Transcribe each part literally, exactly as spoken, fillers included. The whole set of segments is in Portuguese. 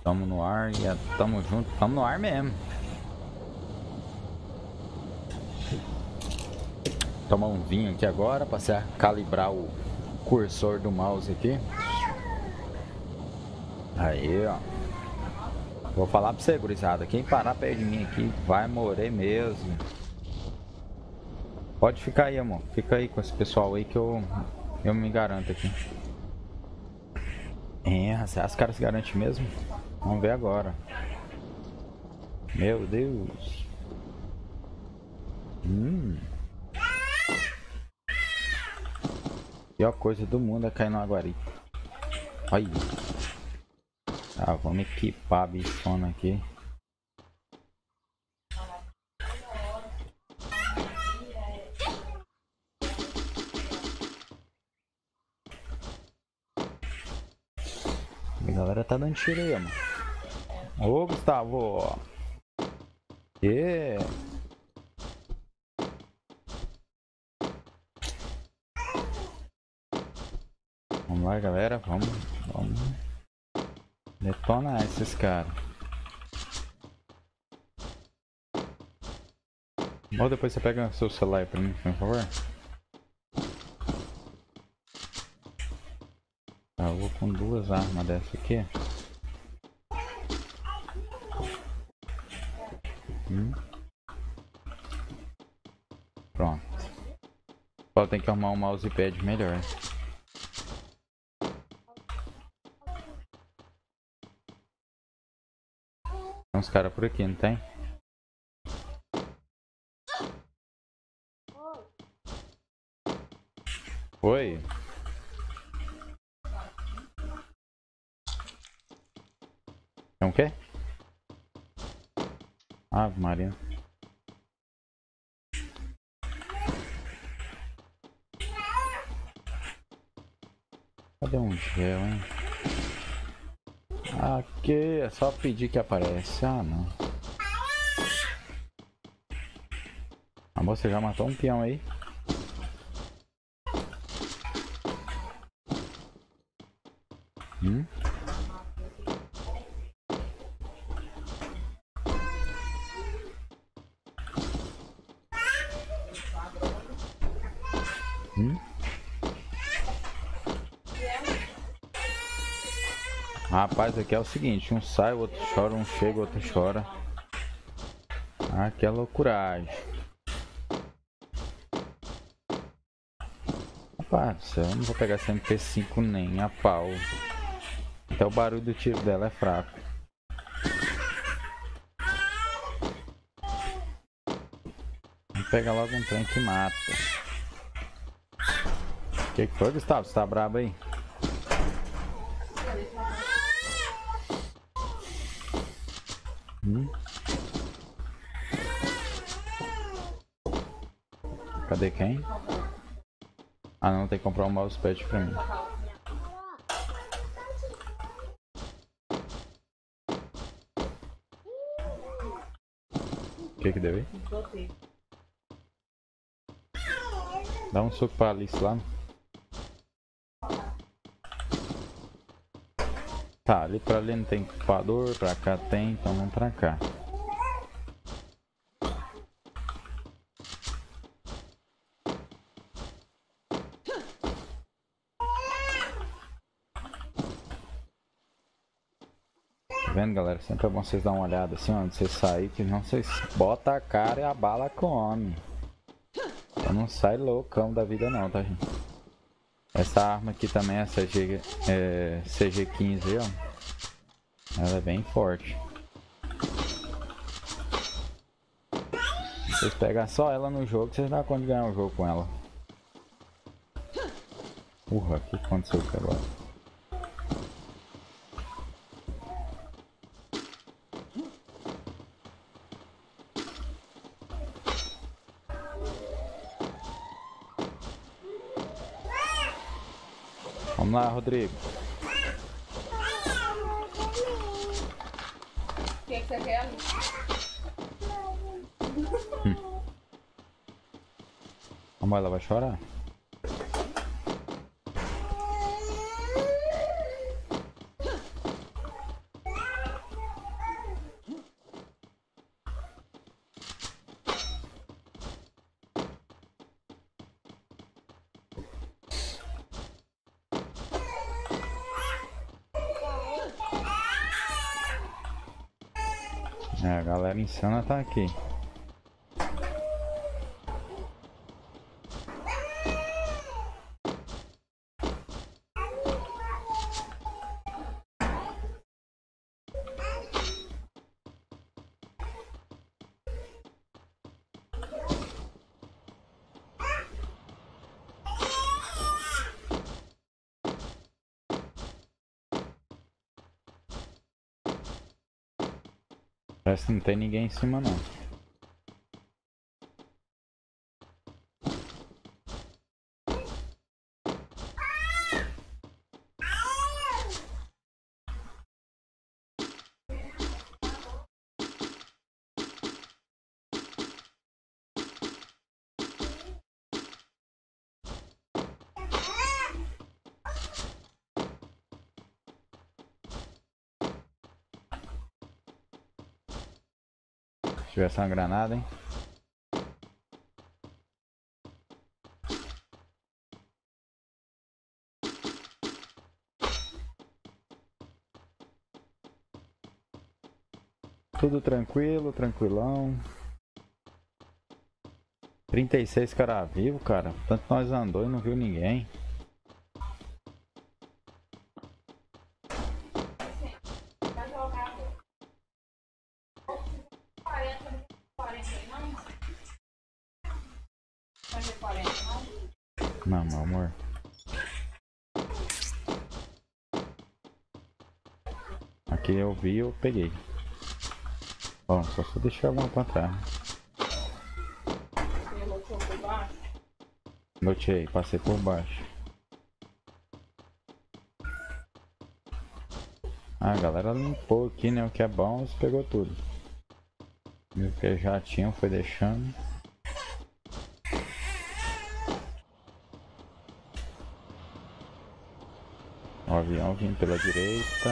Tamo no ar e é, tamo junto, tamo no ar mesmo. Tomar um vinho aqui agora pra se calibrar o cursor do mouse aqui. Aí, ó. Vou falar pra você, gurizada. Quem parar perto de mim aqui vai morrer mesmo. Pode ficar aí, amor. Fica aí com esse pessoal aí que eu, eu me garanto aqui. É, os caras se garantem mesmo? Vamos ver agora. Meu Deus. Hum. Pior coisa do mundo é cair no aguari. Aí. Ah, vamos equipar a bichona aqui. A galera tá dando tiro aí, mano. Ô, Gustavo. E vamos lá, galera. Vamos, vamos detonar esses caras. Ou depois você pega seu celular aí pra mim, por favor. Tá, eu vou com duas armas dessa aqui. Hum. Pronto. Só tem que arrumar um mousepad melhor. Tem uns caras por aqui, não tem? Oi. Tem um quê? Ave Maria. Cadê um gel, hein? Aqui é só pedir que aparece. Ah, não. Amor, você já matou um peão aí? Hum? Hum? Rapaz, aqui é o seguinte, um sai, o outro chora, um chega, o outro chora. Aqui é loucuragem. Rapaz do céu, eu não vou pegar essa M P cinco nem a pau. Até o barulho do tiro dela é fraco. Vamos pegar logo um trem que mata. O que, que foi, Gustavo? Você tá brabo aí? Hum? Cadê quem? Ah não, tem que comprar um mousepad pra mim. O que que deu aí? Dá um soco pra Alice lá. Tá, ali pra ali não tem equipador, pra cá tem, então vamos pra cá. Tá vendo, galera? Sempre é bom vocês dar uma olhada assim, onde vocês saírem, que não vocês botam a cara e a bala come. Então não sai loucão da vida não, tá, gente? Essa arma aqui também, essa G, é, C G quinze, ó. Ela é bem forte. Se vocês pegarem só ela no jogo, vocês dão conta de ganhar o jogo com ela. Urra, o que aconteceu aqui agora? Vamos lá, Rodrigo. O que, que você quer, ali? Hum. Vamos, ela vai chorar? É, a galera insana tá aqui. Parece que não tem ninguém em cima não. Se tivesse uma granada, hein? Tudo tranquilo, tranquilão. trinta e seis cara vivo, cara. Tanto nós andou e não viu ninguém. Não, meu amor. Aqui eu vi, eu peguei. Bom, só se eu deixar alguma pra trás. Notei, passei por baixo. Ah, a galera limpou aqui, né? O que é bom, você pegou tudo. E o que já tinham foi deixando. O avião vindo pela direita.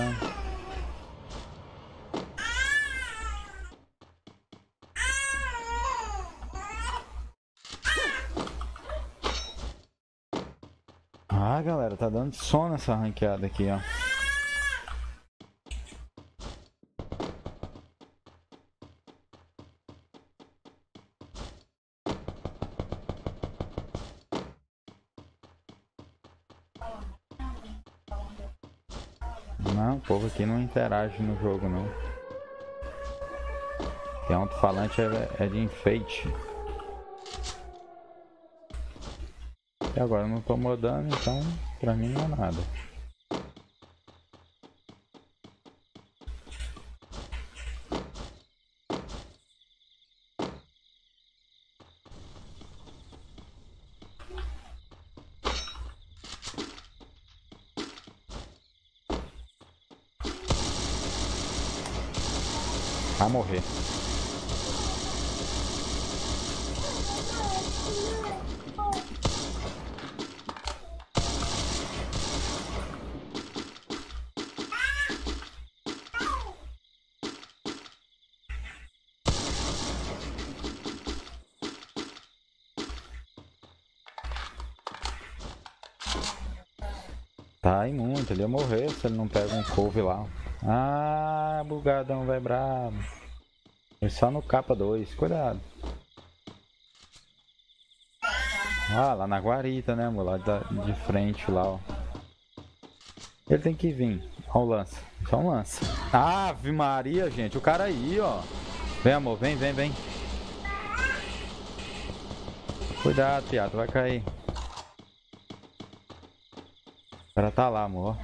Ah, galera, tá dando sono essa ranqueada aqui, ó. Não, o povo aqui não interage no jogo, não. Que alto-falante é, é de enfeite. E agora eu não tô modando, então pra mim não é nada. Vai morrer. Tá imundo, ele ia morrer se ele não pega um couve lá. Ah, bugadão, vai brabo. Foi só no capa dois, cuidado. Ah, lá na guarita, né, amor? Lá da, de frente lá, ó. Ele tem que vir. Ó o lança. Só um lança. Ave Maria, gente. O cara aí, ó. Vem, amor. Vem, vem, vem. Cuidado, piado. Vai cair. O cara tá lá, amor.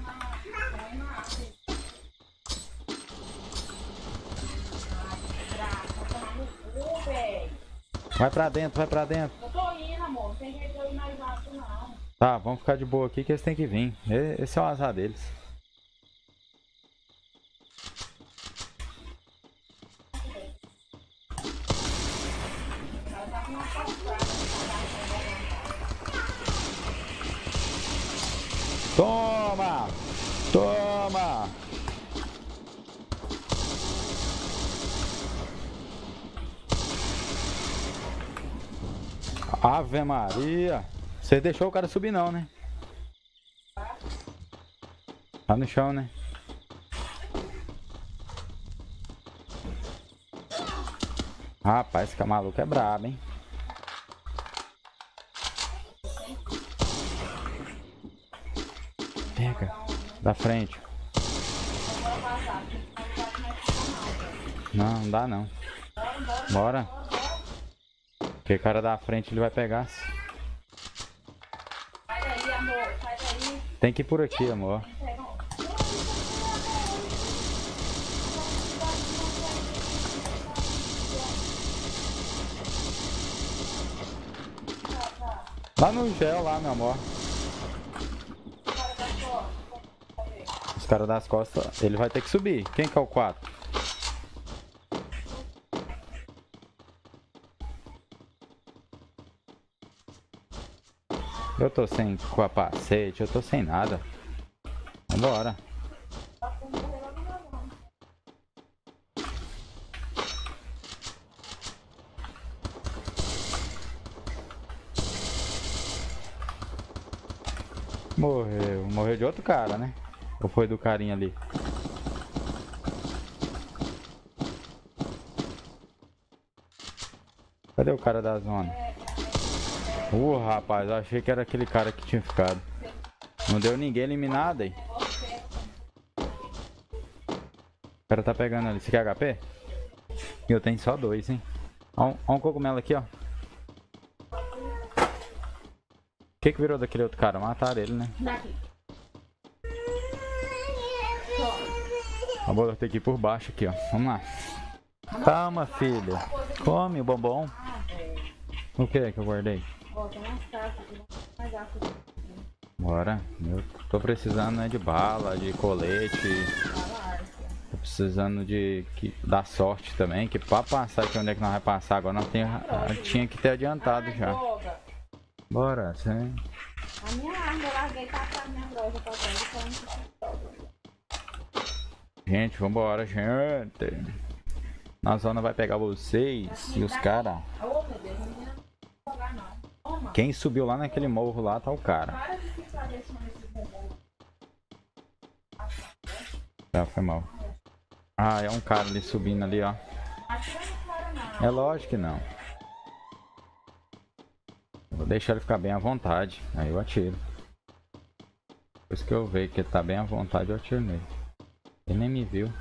Vai pra dentro, vai pra dentro. Eu tô indo, amor. Não tem jeito de eu ir mais alto, não. Tá, vamos ficar de boa aqui que eles têm que vir. Esse é o azar deles. Toma! Toma! Ave Maria! Você deixou o cara subir não, né? Tá no chão, né? Rapaz, esse maluco é brabo, hein? Pega. Da frente. Não, não dá não. Bora. Porque o cara da frente ele vai pegar. Sai daí, amor. Sai daí. Tem que ir por aqui, amor. Lá no gel, lá, meu amor. Os caras das costas, ele vai ter que subir. Quem que é o quatro? Eu tô sem capacete, eu tô sem nada. Vambora. Morreu. Morreu de outro cara, né? Ou foi do carinha ali? Cadê o cara da zona? Uh, rapaz, eu achei que era aquele cara que tinha ficado. Não deu ninguém eliminado aí. O cara tá pegando ali. Você quer H P? Eu tenho só dois, hein? Olha um, olha um cogumelo aqui, ó. O que que virou daquele outro cara? Mataram ele, né? Daqui. A bola tem que ir por baixo aqui, ó. Vamos lá. Calma, filho. Come o bombom. O que que eu guardei? Bora. Eu tô precisando, né, de bala, de colete. Tô precisando de que, da sorte também. Que pra passar aqui onde é que nós vamos passar agora, nós tem, tinha que ter adiantado já. Bora, sim. A minha arma eu larguei passar a minha loja pra trás. Gente, vambora, gente. Na zona vai pegar vocês e os caras. Oh, meu Deus, não menina não jogar não. Toma. Quem subiu lá naquele morro lá tá o cara. Para de ficar deixando esse bombom. Tá, foi mal. Ah, é um cara ali subindo ali, ó. Atira no cara não. É lógico que não. Eu vou deixar ele ficar bem à vontade. Aí eu atiro. Depois que eu ver que ele tá bem à vontade, eu atiro nele. Ele nem me viu.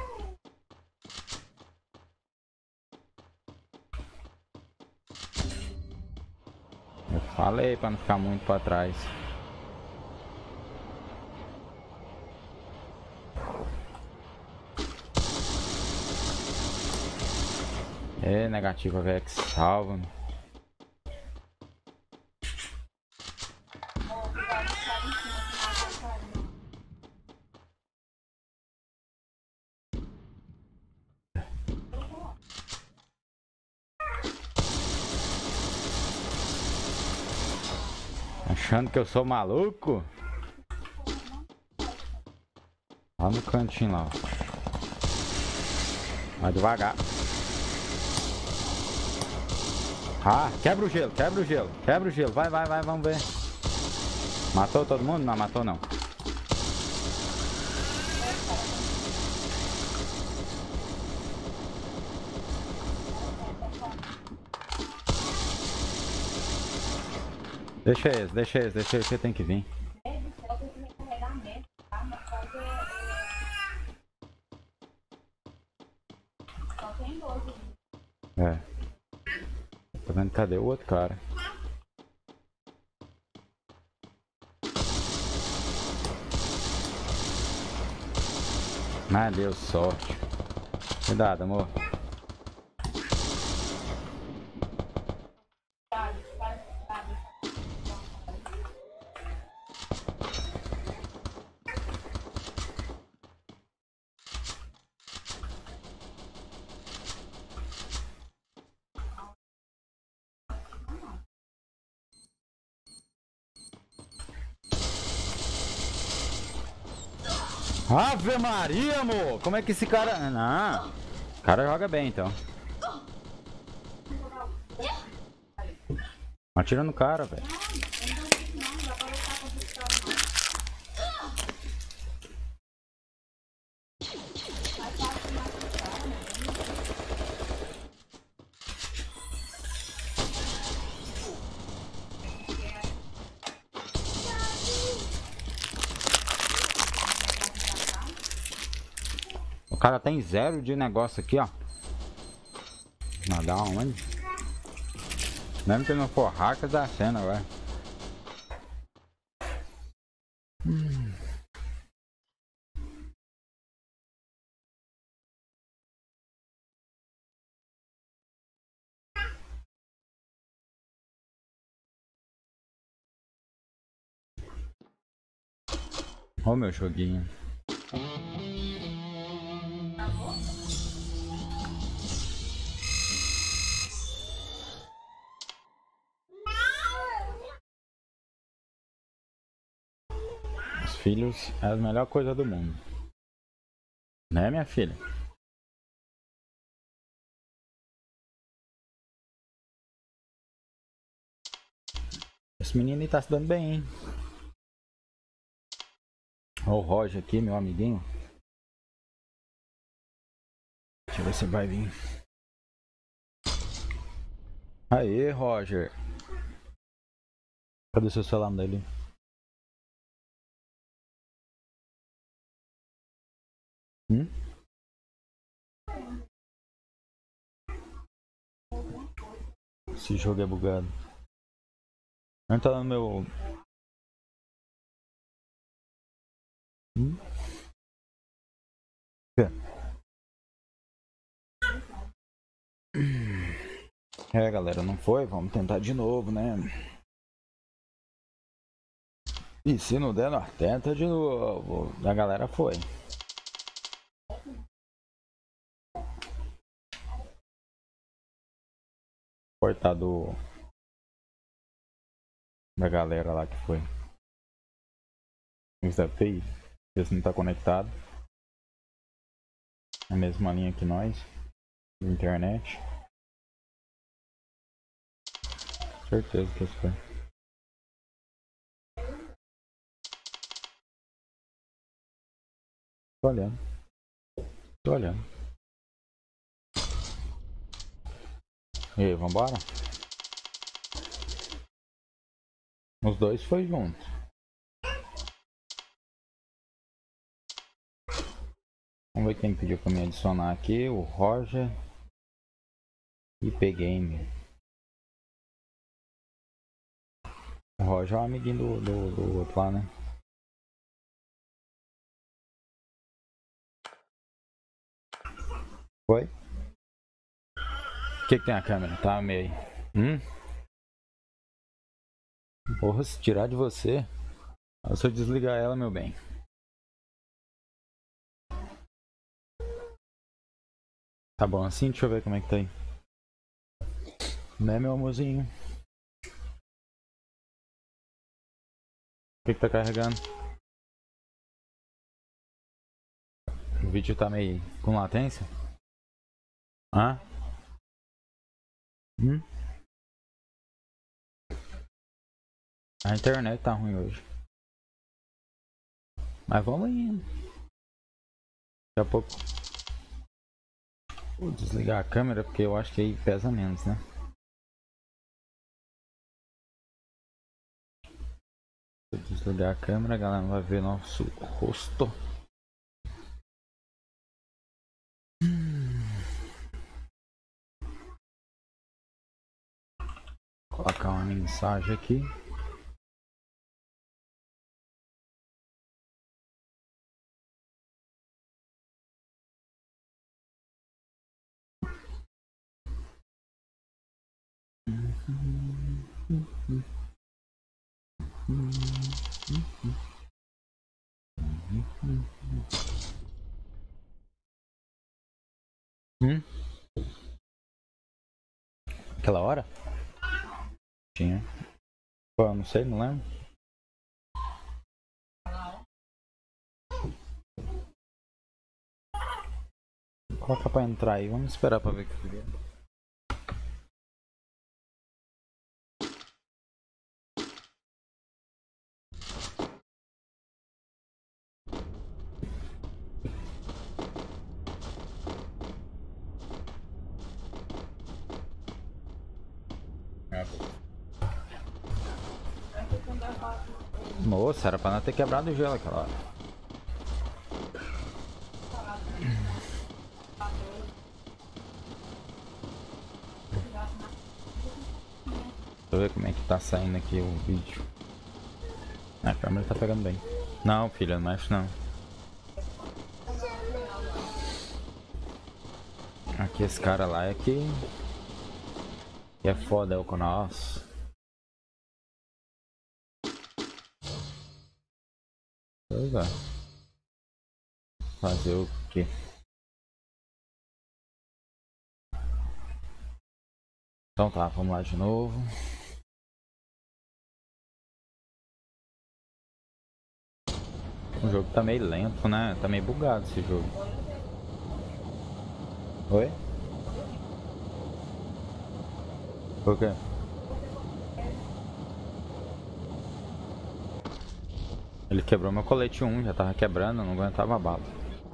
Eu falei pra não ficar muito pra trás. É, negativa, velho, que salva. Achando que eu sou maluco? Lá no cantinho lá, ó. Vai devagar. Ah, quebra o gelo, quebra o gelo, quebra o gelo. Vai, vai, vai, vamos ver. Matou todo mundo? Não, matou não. Deixa esse, deixa esse, deixa esse, tem que vir. É. Tá vendo? Cadê o outro cara? Ah, deu sorte. Cuidado, amor. Ave Maria, amor! Como é que esse cara... Não, o cara joga bem, então. Atira no cara, velho. O cara tem zero de negócio aqui, ó. Mas dá onde? Mesmo que não for hacker, dá cena agora. Hum. Ó, meu joguinho. Os filhos é a melhor coisa do mundo. Né, minha filha? Esse menino aí tá se dando bem, hein? Ó o Roger aqui, meu amiguinho. Deixa eu ver se vai vir. Aê, Roger. Cadê o seu celular dele? Hum? Esse jogo é bugado. Não tá no meu... Hum? É, galera, não foi? Vamos tentar de novo, né? E se não der, nós tenta de novo. A galera foi. Coitado da galera lá que foi. Isso deve ter ido. Esse não tá conectado. É a mesma linha que nós. Internet. Certeza que isso foi. Tô olhando. Tô olhando. E aí, vambora? Os dois foi junto. Vamos ver quem pediu pra me adicionar aqui. O Roger. I P Game. O Roger é um amiguinho do, do, do outro lá, né? Foi? O que, que tem a câmera? Tá meio aí. Hum? Porra, se tirar de você. Se eu desligar ela, meu bem. Tá bom assim? Deixa eu ver como é que tá aí. Né, meu amorzinho? O que, que tá carregando? O vídeo tá meio com latência? Hã? Hum? A internet tá ruim hoje. Mas vamos indo. Daqui a pouco vou desligar a câmera porque eu acho que aí pesa menos, né? Vou desligar a câmera, a galera não vai ver nosso rosto. Vou colocar uma mensagem aqui. Hum? Aquela hora? Tinha. Pô, não sei, não lembro. Coloca pra entrar aí, vamos esperar pra ver o que vier. Moça, era pra não ter quebrado o gelo aquela hora. eu ver como é que tá saindo aqui o vídeo. A câmera tá pegando bem. Não, filha, não mexe não. Aqui esse cara lá é que... que é foda, é o com nós. Pois é. Fazer o quê? Então tá, vamos lá de novo. O jogo tá meio lento, né? Tá meio bugado esse jogo. Oi? Por quê? Ele quebrou meu colete um, já tava quebrando, não aguentava a bala.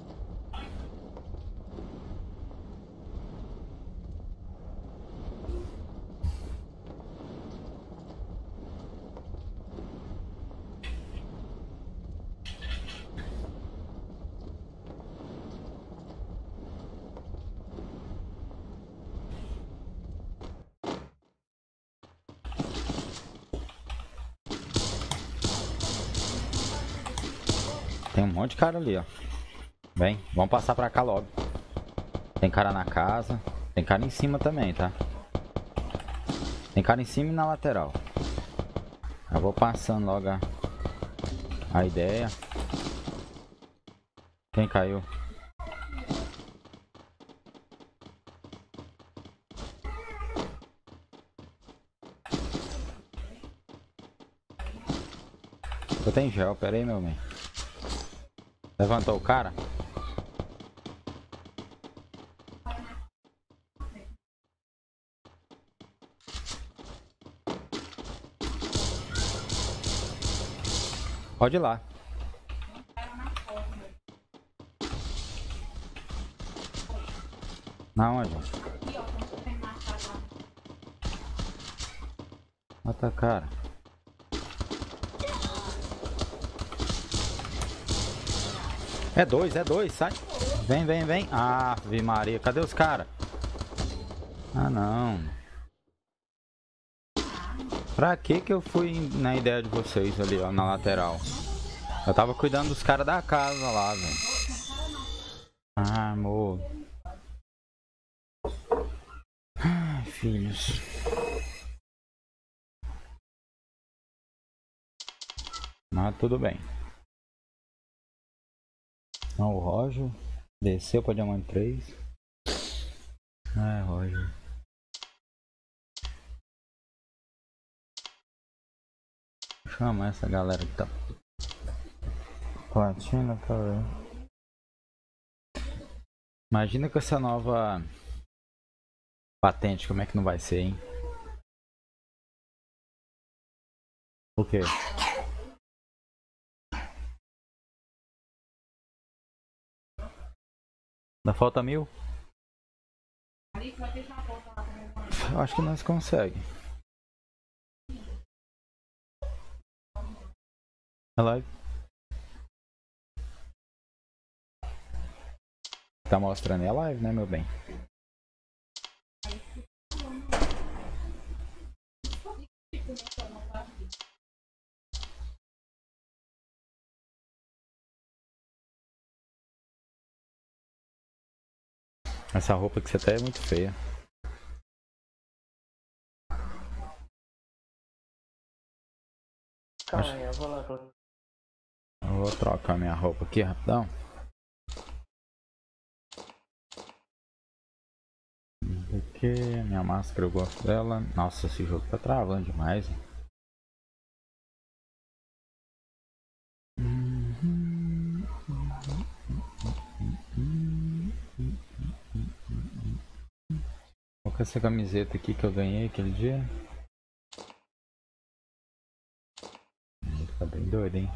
Tem um monte de cara ali, ó. Vem, vamos passar pra cá logo. Tem cara na casa. Tem cara em cima também, tá? Tem cara em cima e na lateral. Eu vou passando logo a, a ideia. Quem caiu? Eu tenho gel, pera aí, meu bem. Levantou o cara? Pode ir lá. Na onde? Mata a cara. É dois, é dois, sai. Vem, vem, vem. Ah, vi Maria, cadê os caras? Ah, não. Pra que que eu fui na ideia de vocês ali, ó, na lateral? Eu tava cuidando dos caras da casa lá, velho. Ah, amor. Ai, filhos. Mas tudo bem. Não, o Roger desceu pra Diamante três. Ah, Roger. Chama essa galera que tá... Platina, tá vendo? Imagina com essa nova patente, como é que não vai ser, hein? O quê? Ainda falta mil? Eu acho que nós consegue. A live. Tá mostrando aí a live, né, meu bem? Essa roupa que você tá é muito feia. Calma aí, eu vou lá. Eu vou trocar minha roupa aqui rapidão. Aqui, minha máscara eu gosto dela. Nossa, esse jogo tá travando demais. Qual que é essa camiseta aqui que eu ganhei aquele dia? Tá bem doido, hein?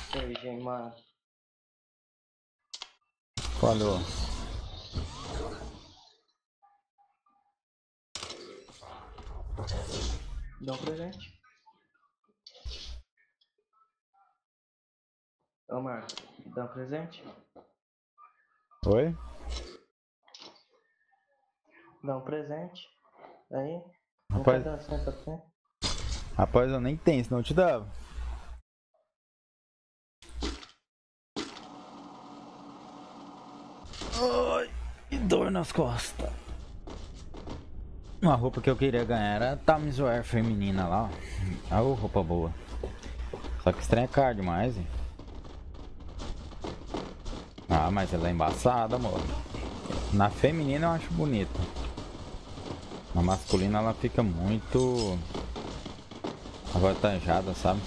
Origem, mano. Falhou. Dá um presente. Ô, Marcos, dá um presente? Oi? Dá um presente. Aí, um Rapaz, pedacinho pra você. rapaz, eu nem tenho, senão eu te dava. Ai, que dor nas costas. Uma roupa que eu queria ganhar era a Times Wear feminina lá, ó. Ah, roupa boa. Só que estranha é caro demais, hein? Ah, mas ela é embaçada, amor. Na feminina eu acho bonita. Na masculina ela fica muito avantajada, sabe?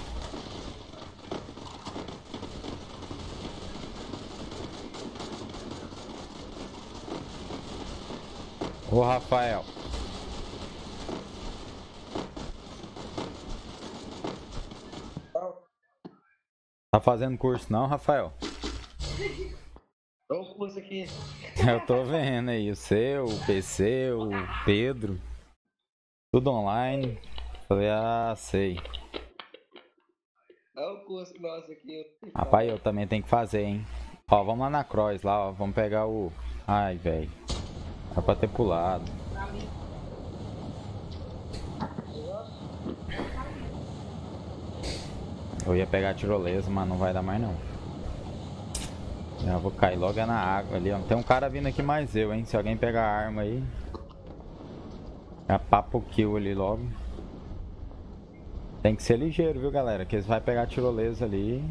Ô, Rafael. Tá fazendo curso não, Rafael? Olha o curso aqui. Eu tô vendo aí, o seu, o P C, o Pedro. Tudo online. Falei, ah, sei. Olha o curso nosso aqui. Rapaz, eu também tenho que fazer, hein? Ó, vamos lá na Cross, lá, ó. Vamos pegar o... Ai, velho. Dá pra ter pulado. Eu ia pegar a tirolesa, mas não vai dar mais não. Já vou cair logo é na água ali, ó. Tem um cara vindo aqui mais eu, hein? Se alguém pegar a arma aí... É papo kill ali logo. Tem que ser ligeiro, viu, galera? Que eles vão pegar a tirolesa ali...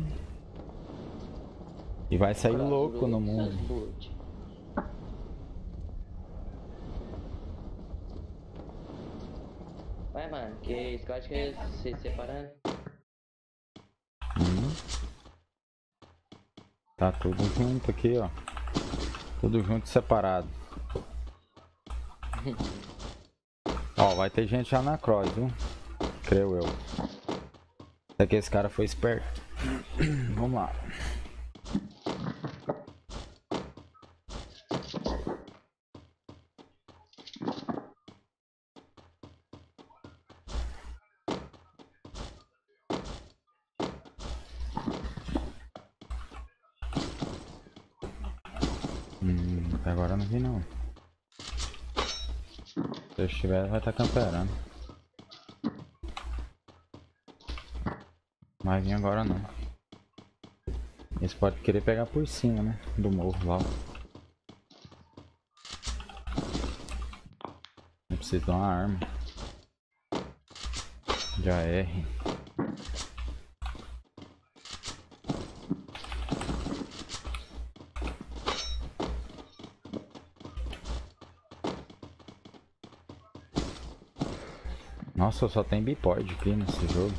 E vai sair louco no mundo. Vai, mano, que isso que eu acho que é se separando. Hum. Tá tudo junto aqui, ó. Tudo junto e separado. Ó, vai ter gente já na cross, viu? Creio eu. Até que esse cara foi esperto. Vamos lá. Hum, até agora eu não vi não. Se eu estiver, vai estar camperando. Mas vir agora não. Eles podem querer pegar por cima, né? Do morro lá. Eu preciso de uma arma. De A R. Nossa, só tem bipod aqui nesse jogo.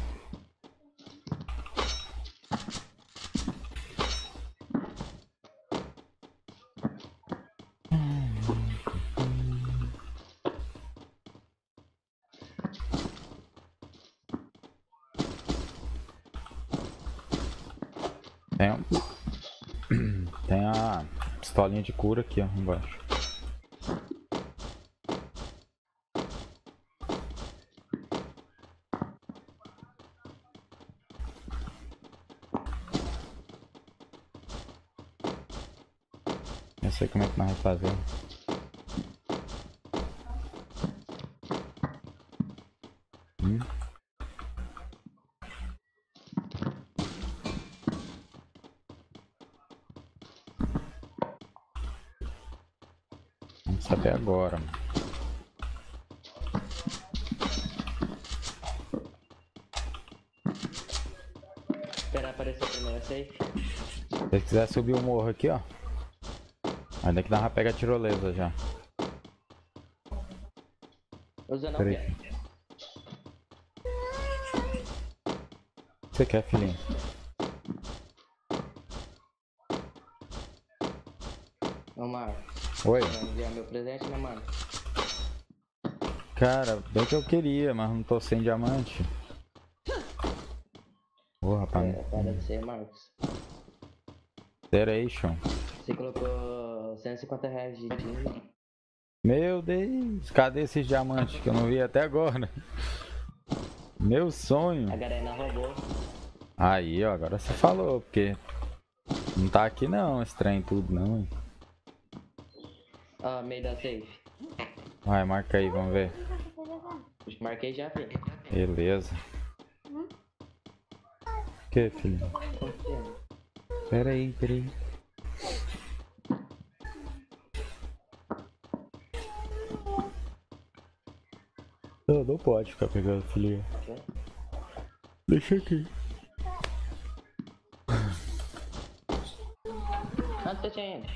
Tem, um... tem a pistolinha de cura aqui, ó, embaixo. Eu sei como é que nós vamos fazer. Hum? Vamos saber agora, mano. Esperar aparecer a primeira safe. Se você quiser subir o morro aqui, ó. Aí daqui nós já pega a tirolesa já. Usando o Peraí. quê? O que você quer, filhinho? Ô, Marco. Oi? Vai enviar meu presente, né, mano? Cara, bem que eu queria, mas não tô sem diamante. Ô, Ô, rapaz. É, para de ser, Marcos. Zeration. Você colocou cento e cinquenta reais de dinheiro. Meu Deus, cadê esses diamantes que eu não vi até agora? Meu sonho. A Garena roubou. Aí, ó, agora você falou, porque não tá aqui não, esse trem tudo não. Hein? Ó, meio da safe. Vai, marca aí, vamos ver. Marquei já, filho. Beleza. Que, filho? Pera aí, pera aí. Não, não pode ficar pegando, filhinha. Deixa aqui. Quanto você tinha indo?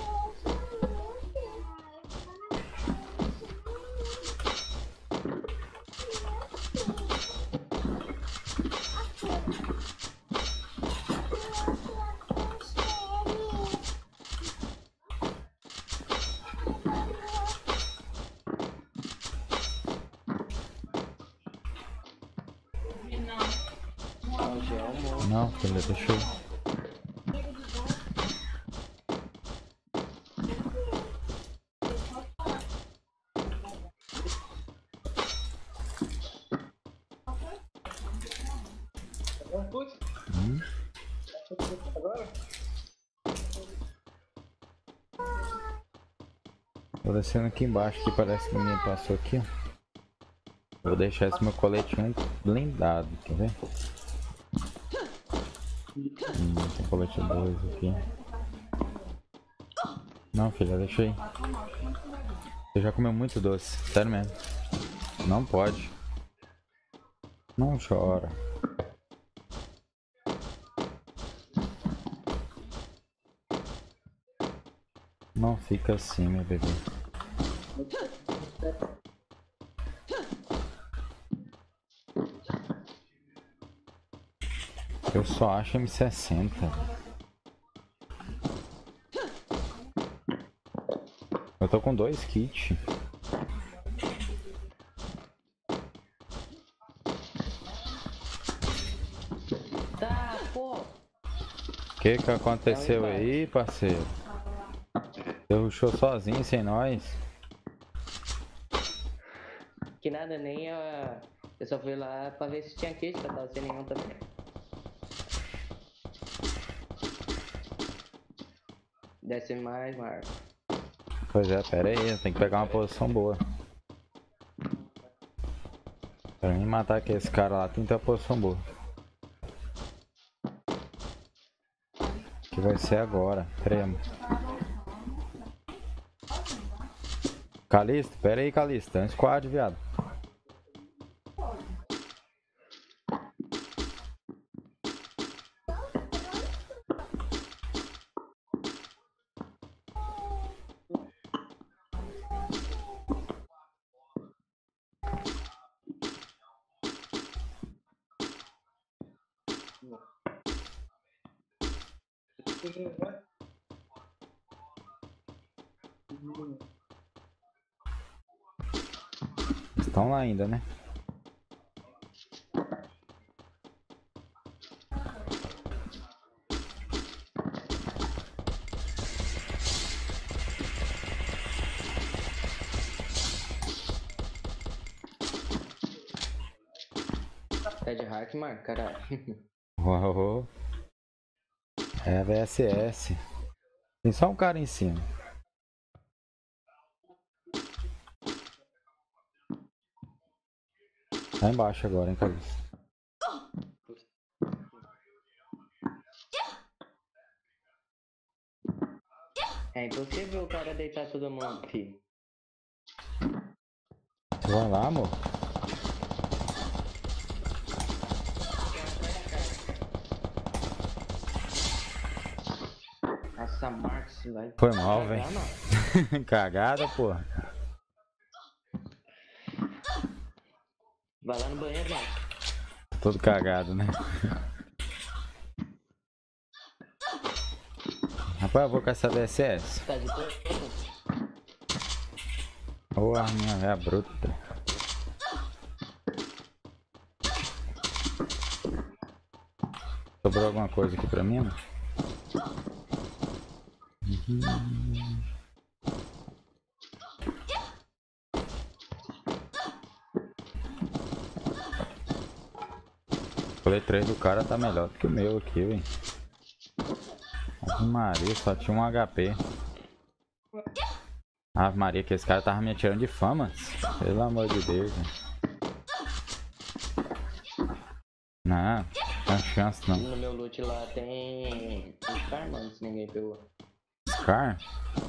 Não, já arrumou. Não, filha, deixa eu. Hum? Tô descendo aqui embaixo que parece que o menino passou aqui, ó. Vou deixar esse meu colete um blindado, quer ver? Hum, tem colete dois aqui. Não, filha, deixa aí. Você já comeu muito doce, sério mesmo. Não pode. Não chora. Não fica assim, meu bebê. Eu só acho M sessenta. Eu tô com dois kits. Tá, pô. O que que aconteceu É um aí, parceiro? Você rushou sozinho, sem nós? Que nada, nem a... Eu só fui lá pra ver se tinha kit, pra tava sem nenhum também. Desce mais, Marco. Pois é, pera aí, tem que pegar uma posição boa. Pra mim matar aqui esse cara lá, tem que ter uma posição boa. Que vai ser agora, tremo. Calista, pera aí, Calista, é um squad, viado. Estão lá ainda, né? Tá de hack, Marco, caralho. Uou. É a V S S. Tem só um cara em cima. Tá embaixo agora, hein, Calista. É impossível o cara deitar todo mundo, filho. Vai lá, amor. Nossa, Marcos, vai. Foi mal, cagar, velho. mano. Cagada, porra. Vai lá no banheiro, mano. Todo cagado, né? Rapaz, eu vou com essa V S S. Tá de boa? Ô, arminha velha bruta. Sobrou alguma coisa aqui pra mim, né? Uhum. O colete três do cara tá melhor do que o meu aqui, velho. Ave Maria, só tinha um H P. Ave Maria, que esse cara tava me atirando de fama. Pelo amor de Deus, velho. Não, não tem chance não. No meu loot lá tem Scar, mano, se ninguém pegou. Scar?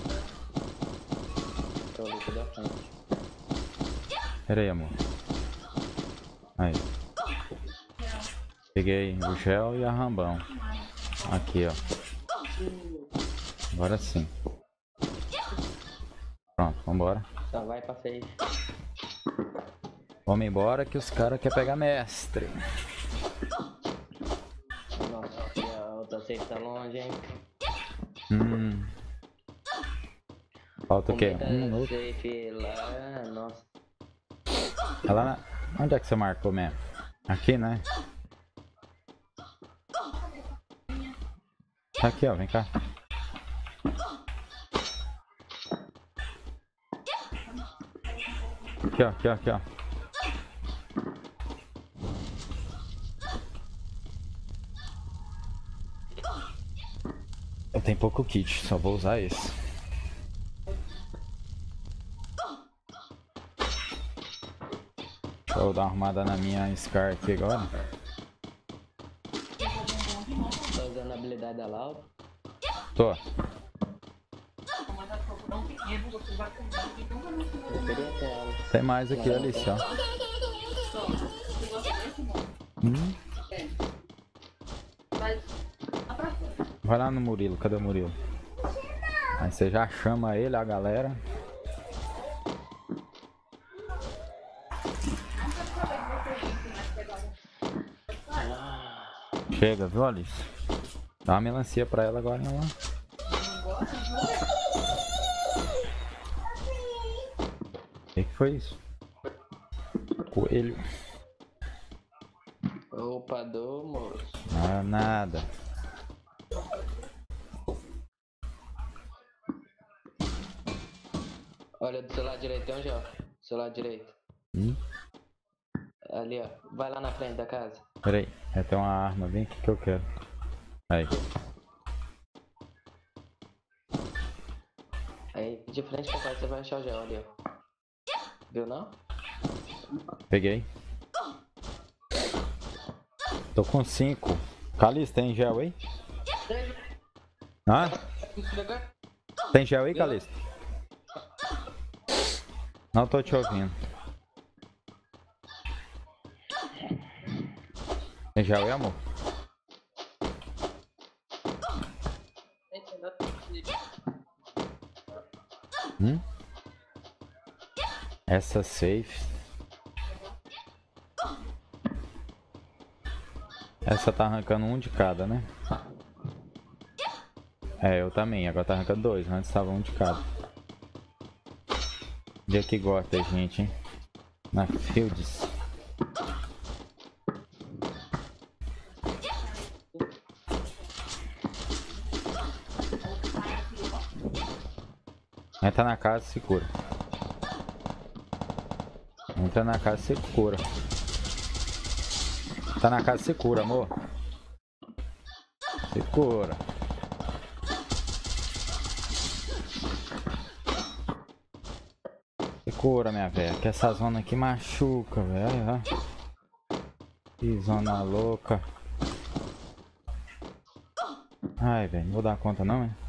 É o loot da frente. Pera aí, amor. Aí. Peguei o gel e a rambão. Aqui, ó. Agora sim. Pronto, vambora. Só vai pra safe. Vamos embora que os caras querem pegar mestre. Nossa, e a outra safe tá longe, hein? Hum. Falta o quê? Completa Um minuto. safe lá, nossa. É lá na... Onde é que você marcou mesmo? Aqui, né? Tá aqui, ó, vem cá. Aqui, ó, aqui, ó, aqui, ó. Eu tenho pouco kit, só vou usar esse. Deixa eu dar uma arrumada na minha Scar aqui agora. Tá usando a habilidade da Laura? Tô. Eu queria ter ela. Tem mais aqui, Alice, ó. Hum. Vai lá no Murilo, cadê o Murilo? Aí você já chama ele, a galera. Chega, viu, Alice? Dá uma melancia pra ela agora, lá. O que que foi isso? Coelho. Opa, do moço. Ah, nada. Olha do seu lado direito, tem um Gel. Do seu lado direito. Hum? Ali, ó. Vai lá na frente da casa. Pera aí, é, tem uma arma, vem aqui que eu quero. Aí. Aí, de frente pra casa, você vai achar o Gel ali, ó. Viu, não? Peguei. Tô com cinco. Calice, tem gel aí? Hã? Tem gel aí, Calice? Não tô te ouvindo. Tem gel aí, amor? Hum? Essa safe. Essa tá arrancando um de cada, né? É, eu também. Agora tá arrancando dois. Antes tava um de cada. Dia que gosta, gente, hein? Na Fields. Entra na casa e se cura. Entra na casa e se cura. Tá na casa, se cura, amor. Se cura. Se cura, minha velha. Que essa zona aqui machuca, velho. Que zona louca. Ai, velho. Não vou dar conta, não, hein?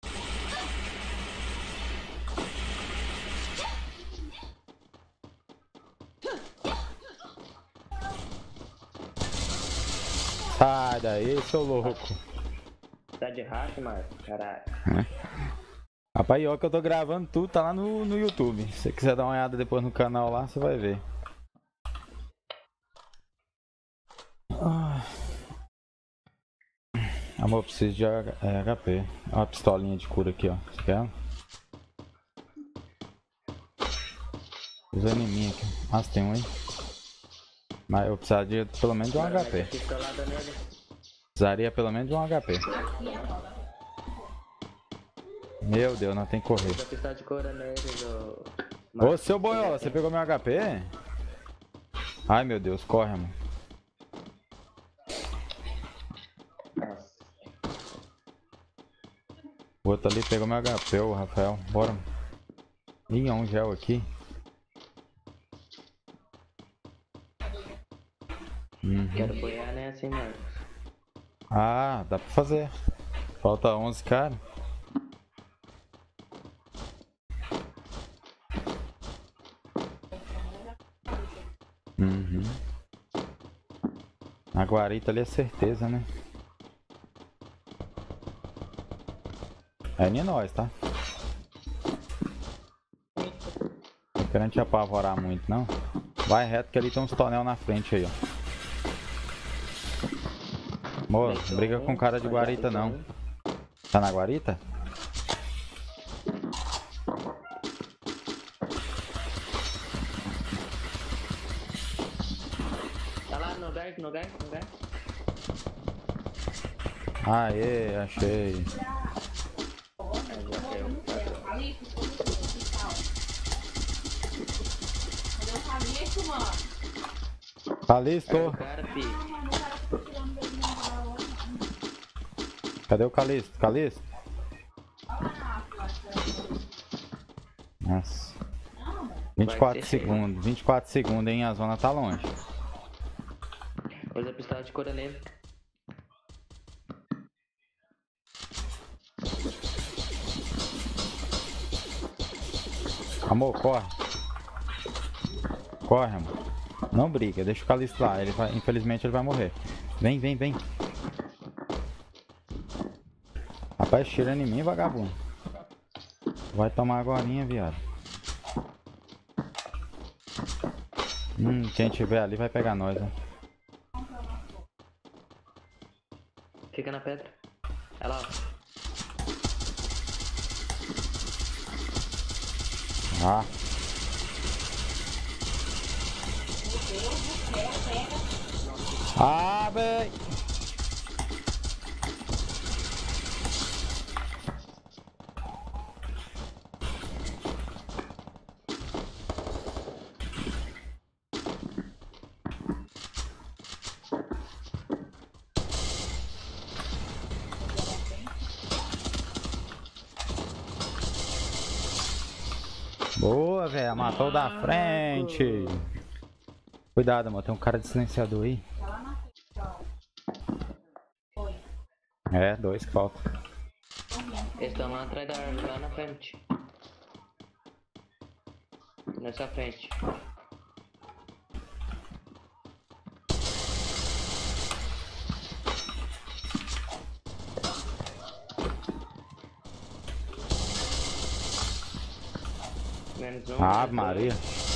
Sai daí, seu louco. Tá de hack, Marco? Caralho. Rapaz, ó que eu tô gravando tudo, tá lá no, no YouTube. Se você quiser dar uma olhada depois no canal lá, você vai ver. Ah. Amor, preciso de H P. Uma pistolinha de cura aqui, ó. Você quer? Usa em mim aqui. Mas tem um aí. Mas eu preciso de pelo menos de um H P. Precisaria pelo menos de um H P. Meu Deus, não tem que correr. Usa pistola de coronel, ô... Ô, seu boiola, você pegou meu H P? Ai, meu Deus, corre, mano. O outro ali pegou meu H P, o Rafael. Bora. Ih, é um gel aqui. Uhum. Quero boiar, né, assim, mano. Ah, dá pra fazer. Falta onze, cara. Uhum. A guarita ali é certeza, né? É nem nós, tá? Não querendo te apavorar muito, não. Vai reto que ali tem uns tonel na frente aí, ó. Amor, não briga com cara de guarita, não. Tá na guarita? Tá lá no lugar, no lugar, no lugar. Aê, achei. Calisto! Cadê o Calisto? Calisto? Nossa. vinte e quatro segundos, vinte e quatro segundos, hein? A zona tá longe. Usa a pistola de coronel. Amor, corre. Corre, amor. Não briga, deixa o Calisto lá. Ele vai, infelizmente ele vai morrer. Vem, vem, vem. Rapaz, tira em mim, vagabundo. Vai tomar agorinha, viado. Hum, quem tiver ali vai pegar nós, né? Fica na pedra. É lá, ó. Ah. Ah, véi. Boa, velho. Matou da frente. Cuidado, mano. Tem um cara de silenciador aí. É, dois que faltam. Eles estão lá atrás da árvore, lá na frente. Nessa frente. Menos um. Ave Maria.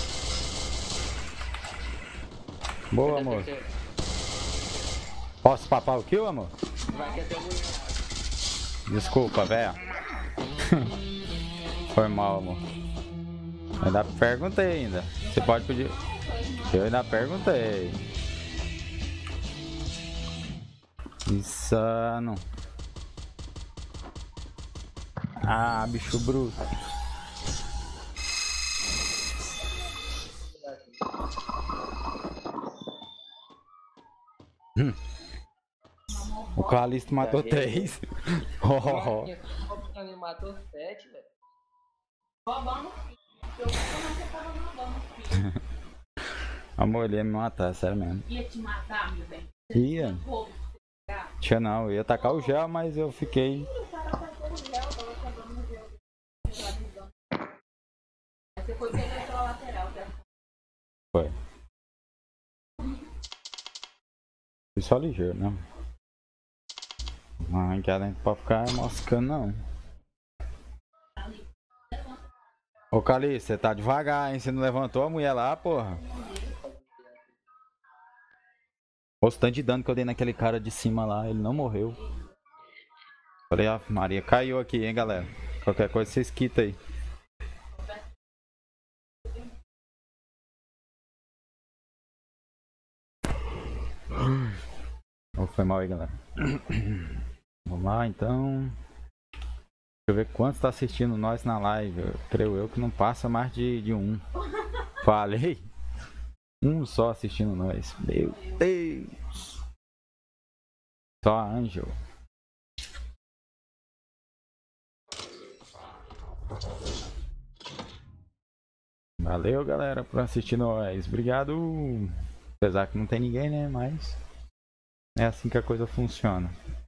Boa, amor. Posso papar o kill, amor? Vai que é teu mulher. Desculpa, velho. Foi mal, amor. Eu ainda perguntei ainda. Você pode pedir. Eu ainda perguntei. Insano. Ah, bicho bruto. Hum. O Calisto matou três. Oh, oh, oh. Ele matou sete, velho. Amor, ele ia me matar, sério mesmo. Ia te matar, meu bem. Ia. Tinha não, eu ia tacar o gel, mas eu fiquei. Você foi pegar pela lateral, tá? Foi. Fui só ligeiro, né? Não arranqueada não pode ficar moscando, não. Ô Calice, você tá devagar, hein? Você não levantou a mulher lá, porra? O tanto de dano que eu dei naquele cara de cima lá, ele não morreu. Falei, ah, Maria, caiu aqui, hein, galera? Qualquer coisa vocês quitam aí. foi mal aí, galera. Vamos lá, então. Deixa eu ver quantos tá assistindo nós na live. Eu, creio eu que não passa mais de, de um. Falei? Um só assistindo nós. Meu Deus. Só a Angel. Valeu, galera, por assistir nós. Obrigado. Apesar que não tem ninguém, né? Mas é assim que a coisa funciona.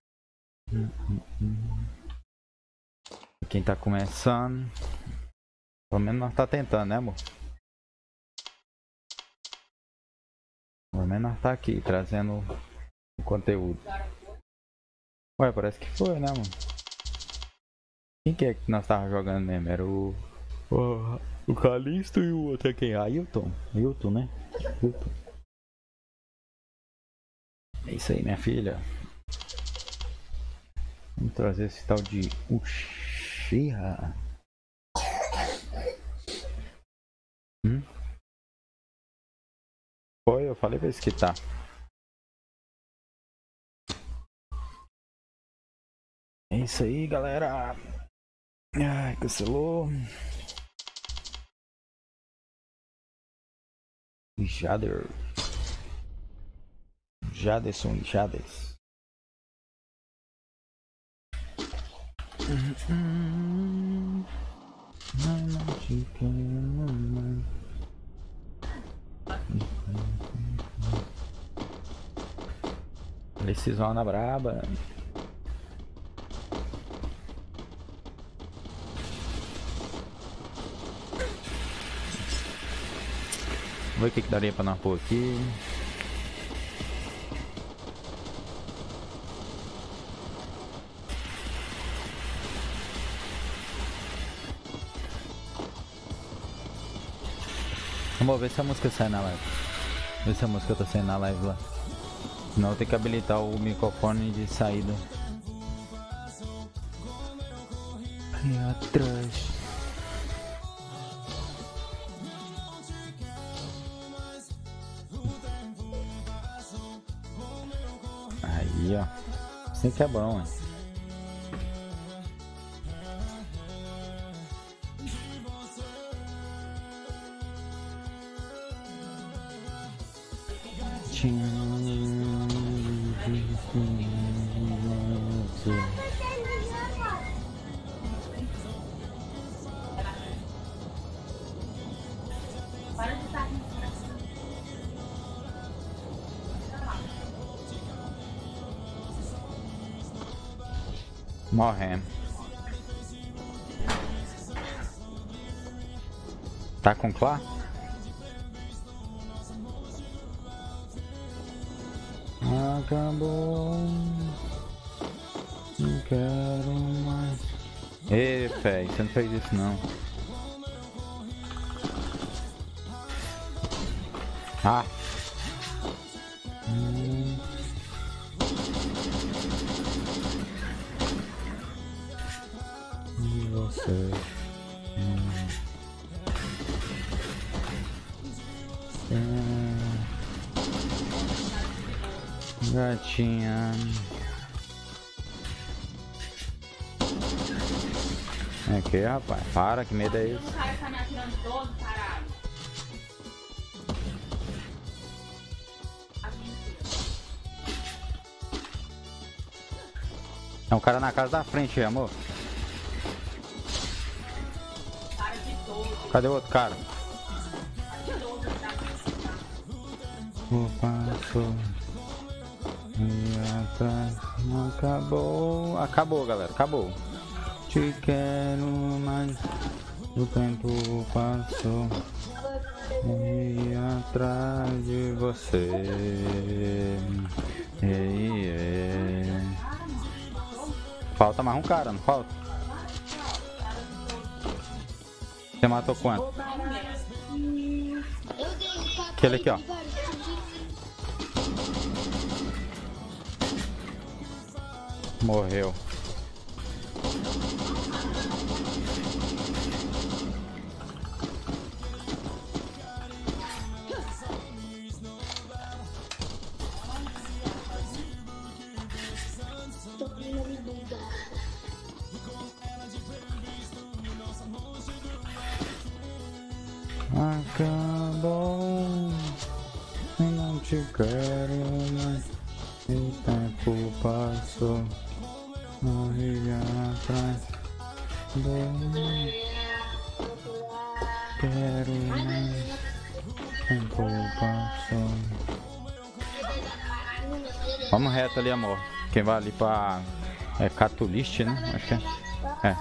Quem tá começando, pelo menos nós tá tentando, né, amor? Pelo menos nós tá aqui trazendo o conteúdo. Ué, parece que foi, né, mano? Quem que é que nós tava jogando mesmo? Era o... o, o Calisto e o outro é quem? Ailton. Ailton, né? Ailton. É isso aí, minha filha. Vamos trazer esse tal de Uchiha. Hum? Foi, eu falei pra eles que tá. É isso aí, galera. Ai, cancelou. Jader. Jaderson e Jades. Decisão braba. Vamos ver o que, que daria pra nós pôr aqui. Vamos ver se a música sai na live. Ver se a música tá saindo na live lá. Senão eu tenho que habilitar o microfone de saída. Aí atrás. Aí, ó. Assim que é bom, hein? Morrendo. Tá com Clá? Acabou. Não quero mais. Ei, fé, você não fez isso não. Ah. Hum. E você? Hum. Hum. Gatinha. Aqui, rapaz. Para, que medo é esse? O cara tá me atirando todo, caralho. É um cara na casa da frente, amor. Cadê o outro cara? O passo e atrás. Acabou. Acabou, galera. Acabou. Te quero mais. O tempo passou. E atrás de você. Ei, ei. Falta mais um cara, não falta? Você matou quanto? Aquele aqui, ó. Morreu. Acabou e não te quero mais. O tempo passou, morri atrás. Quero mais. O tempo passou. Vamos reto ali, amor. Quem vai ali pra... É Catuliste, né? Acho que é. É.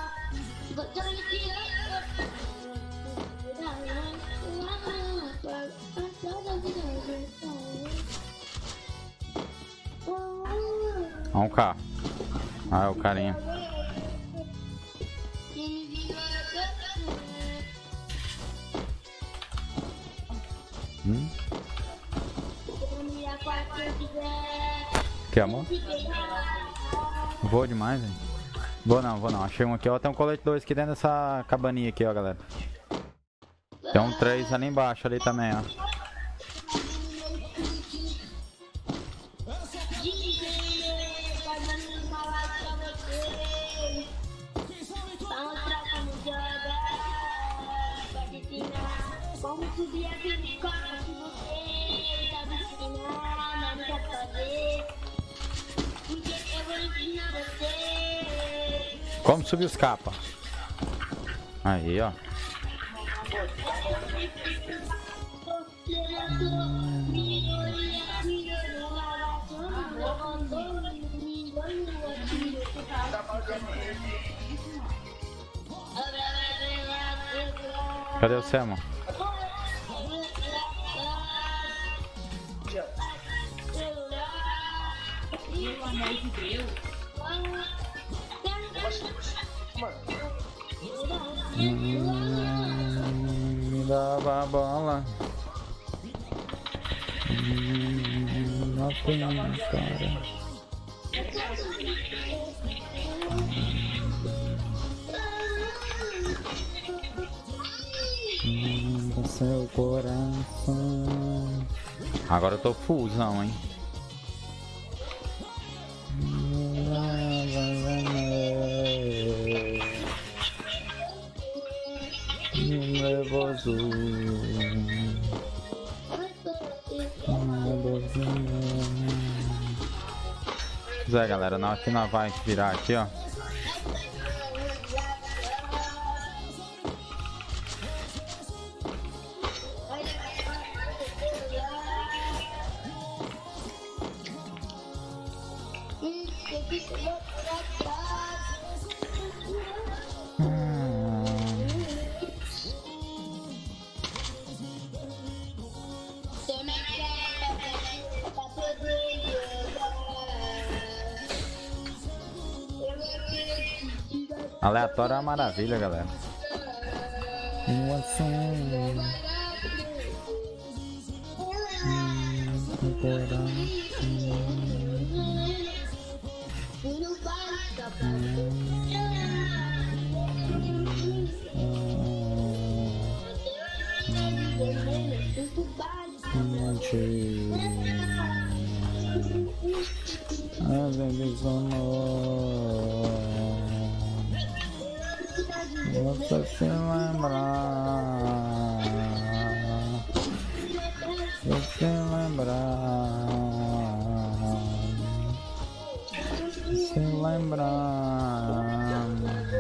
Olha um carro. Ah, é o carinha. Hum? Que amor? Vou demais, hein? Vou não, vou não. Achei um aqui, ó. Tem um colete dois aqui dentro dessa cabaninha aqui, ó, galera. Tem um três ali embaixo ali também, ó. Vamos subir aquele carro que você sabe ensinar, mas não quer fazer. Porque eu vou ensinar você. Como subir os capas? Aí, ó. Cadê você, amor? Pelo amor de Deus. Hum, me dava a bola. Hum, não tem cara. Hum, do seu coração. Agora eu tô fullzão, hein? Nervoso. Zé, galera, na hora que nós vai virar aqui, ó. Aleatório é uma maravilha, galera. Você se lembrar, você lembrar, se lembrar.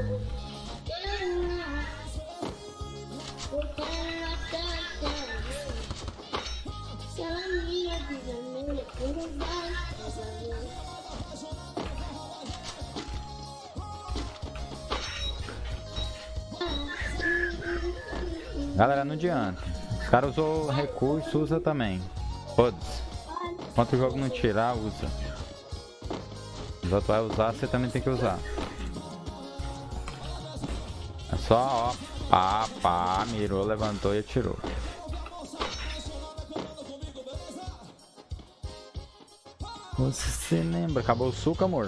Galera, não adianta. Os caras usou recurso, usa também. Foda-se. Enquanto o jogo não tirar, usa. Os outros vai usar, você também tem que usar. É só, ó. Pá, pá, mirou, levantou e atirou. Você se lembra? Acabou o suco, amor?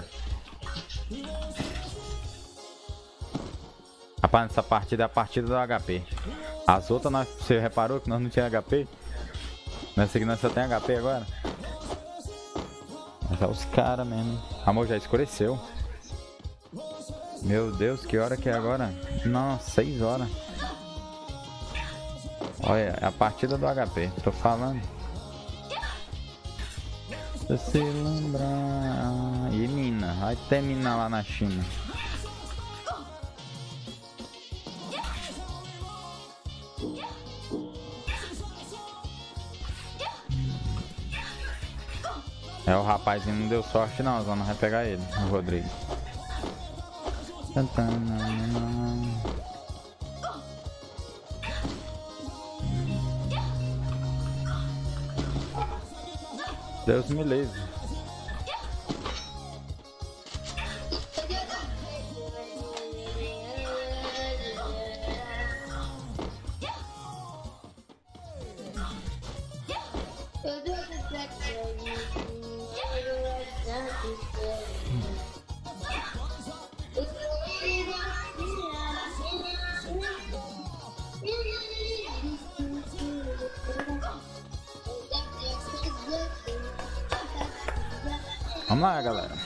Rapaz, essa partida é a partida do H P. As outras, nós, você reparou que nós não tínhamos H P? Nessa aqui nós só tem H P agora. Mas é os caras mesmo. Amor, já escureceu. Meu Deus, que hora que é agora? Nossa, seis horas. Olha, é a partida do H P, tô falando. Se você lembrar... E mina, vai ter mina lá na China. É, o rapazinho não deu sorte não, Zona vai pegar ele, o Rodrigo. Deus me livre. Vamos lá, galera.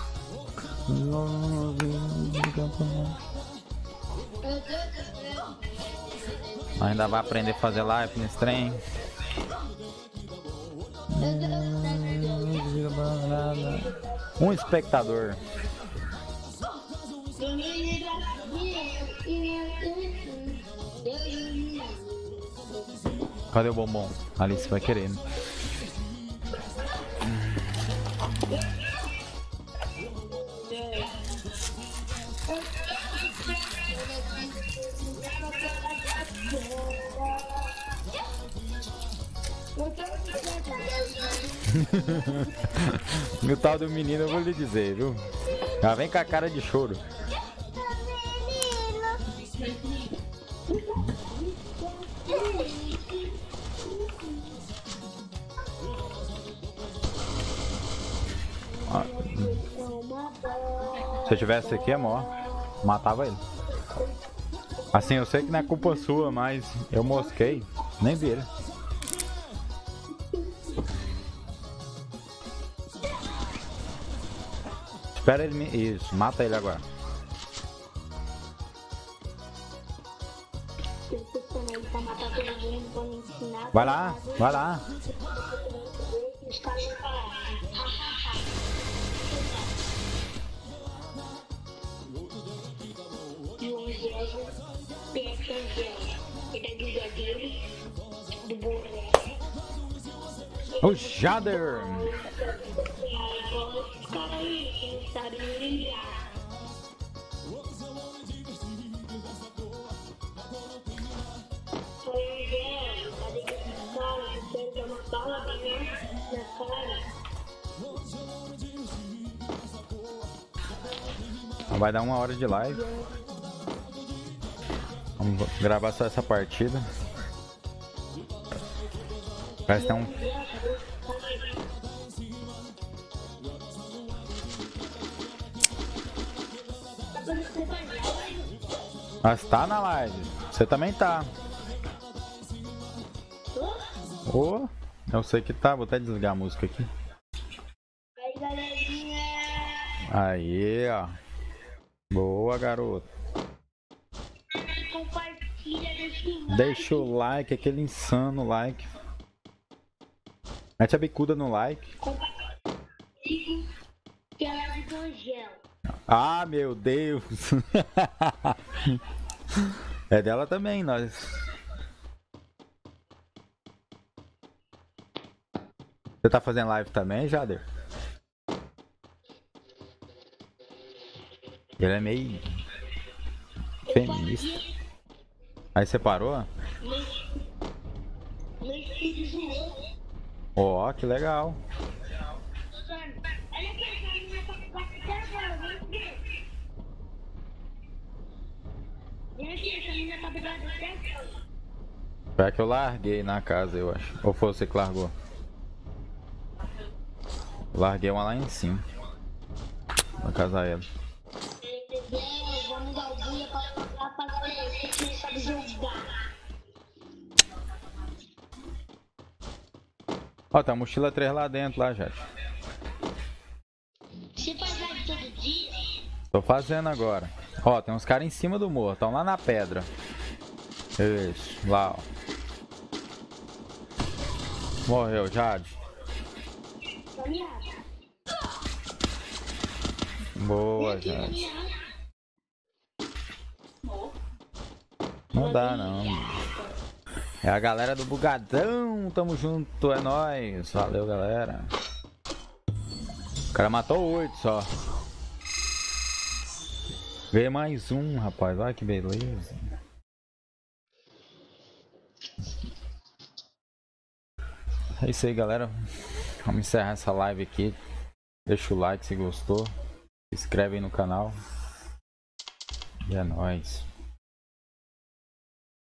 Ainda vai aprender a fazer live nesse trem. Um espectador. Cadê o bombom? Alice vai querer, né? No tal do menino eu vou lhe dizer, viu? Já vem com a cara de choro. Ah. Se eu tivesse aqui, amor, matava ele. Assim, eu sei que não é culpa sua, mas eu mosquei, nem vi ele. Espera ele me... Isso, mata ele agora. Vai lá, vai lá. O Jader. Vai dar uma hora de live. Vamos gravar só essa partida. Parece que tem um... Mas tá na live. Você também tá. Oh, eu sei que tá. Vou até desligar a música aqui. Aí, galerinha. Aí, ó. Boa, garoto. Compartilha, deixa o like. Deixa o like, aquele insano like. Mete a bicuda no like. Compartilha. Que ela congela. Ah, meu Deus. É dela também, nós. Você tá fazendo live também, Jader? Ele é meio feminista. Aí você parou? Ó, oh, que legal. Foi que eu larguei na casa, eu acho. Ou foi você que largou? Larguei uma lá em cima. Na casa ela. Vamos dar o buia pra pra quem sabe jogar. Ó, tá a mochila três lá dentro, lá, gente. Tô fazendo agora. Ó, tem uns caras em cima do morro. Estão lá na pedra. Isso, lá, ó. Morreu, Jade. Boa, Jade. Não dá, não. É a galera do Bugadão. Tamo junto, é nóis. Valeu, galera. O cara matou oito só. Veio mais um, rapaz. Olha que beleza. É isso aí, galera. Vamos encerrar essa live aqui. Deixa o like se gostou. Se inscreve aí no canal. E é nóis.